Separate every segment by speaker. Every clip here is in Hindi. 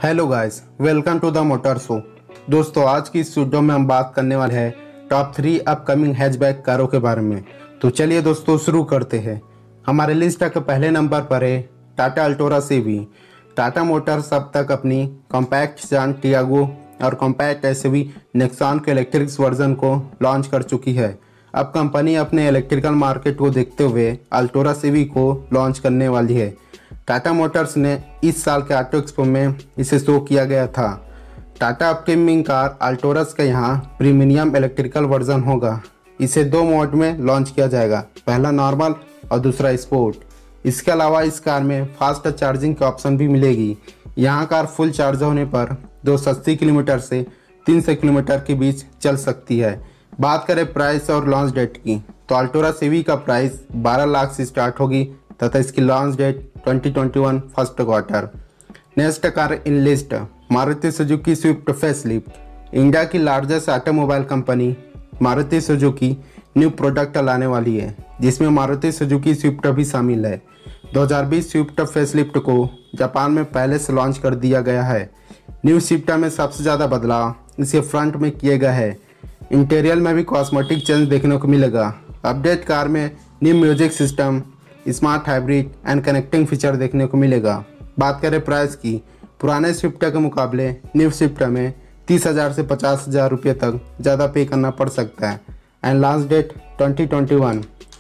Speaker 1: Hello guys, welcome to the motor show. दोस्तों, आज की इस वीडियो में हम बात करने वाले हैं टॉप 3 अपकमिंग हैचबैक कारों के बारे में। तो चलिए दोस्तों शुरू करते हैं। हमारे लिस्ट के पहले नंबर पर है Tata Altroz CV। Tata motors अब तक अपनी कॉम्पैक्ट सेडान टियागो और कॉम्पैक्ट SUV नेक्सॉन के इलेक्ट्रिक वर्जन को लॉन्च कर चुकी है। अब कंपनी अपने इलेक्ट्रिकल मार्केट को देखते हुए अल्टोरा CV को लॉन्च करने वाली है। टाटा मोटर्स ने इस साल के ऑटो एक्सपो में इसे शो किया गया था। टाटा अपकमिंग कार अल्टोरस का यहाँ प्रीमियम इलेक्ट्रिकल वर्जन होगा। इसे 2 मोड में लॉन्च किया जाएगा, पहला नॉर्मल और दूसरा स्पोर्ट। इसके अलावा इस कार में फास्ट चार्जिंग की ऑप्शन भी मिलेगी। यहाँ कार फुल चार्ज होने पर 280 किलोमीटर से 300 किलोमीटर के बीच चल सकती है। बात करें प्राइस और लॉन्च डेट की, तो अल्टोरा CV का प्राइस 12 लाख से स्टार्ट होगी तथा इसकी launch date 2021 first quarter. Next car in list Maruti Suzuki Swift facelift. India की largest automobile company Maruti Suzuki new product लाने वाली है, जिसमें मारुति सुजुकी स्विफ्ट भी शामिल है। 2020 स्विफ्ट फेसलिफ्ट को जापान में पहले से लॉन्च कर दिया गया है। न्यू स्विफ्ट में सबसे ज़्यादा बदलाव इसके फ्रंट में किए गए हैं। इंटीरियर में भी कॉस्मेटिक चेंज देखने को मिलेगा। अपडेट कार में new music system, smart hybrid and connecting feature देखने को मिलेगा। बात करें प्राइस की, पुराने स्विफ्ट के मुकाबले न्यू स्विफ्ट में 30,000 से 50,000 रुपये तक ज़्यादा पे करना पड़ सकता है एंड लॉन्च डेट 2021।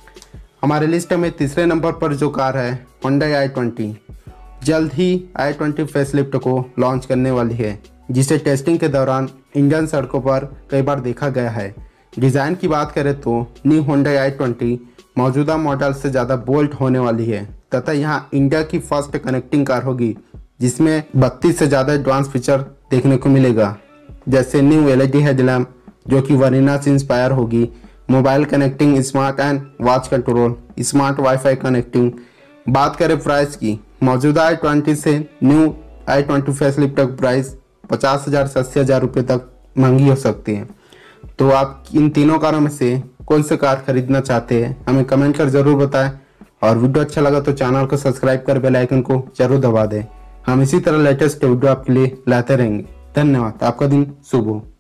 Speaker 1: हमारे लिस्ट में तीसरे नंबर पर जो कार है Hyundai i20। जल्द ही i20 फेसलिफ्ट को लॉन्च करने वाली है, जिसे टेस्टिंग के दौरान इंडियन सड़कों पर कई बार देखा गया है। डिज़ाइन की बात करें तो न्यू Hyundai i20 मौजूदा मॉडल से ज़्यादा बोल्ड होने वाली है तथा यहाँ इंडिया की फर्स्ट कनेक्टिंग कार होगी, जिसमें 32 से ज़्यादा एडवांस फीचर देखने को मिलेगा, जैसे न्यू LED हेडलैम्प जो कि वरीना से इंस्पायर होगी, mobile connecting, smart and watch control, smart wifi connecting. बात करें प्राइस की, मौजूदा i20 से न्यू i20 फेसलिफ्ट तक प्राइस 50,000 से 80,000 रुपये तक महंगी हो सकती है। तो आप इन तीनों कारों में से कौन सी कार खरीदना चाहते हैं हमें कमेंट कर जरूर बताएं, और वीडियो अच्छा लगा तो चैनल को सब्सक्राइब कर बेल आइकन को जरूर दबा दें। हम इसी तरह लेटेस्ट वीडियो आपके लिए लाते रहेंगे। धन्यवाद। आपका दिन शुभ हो।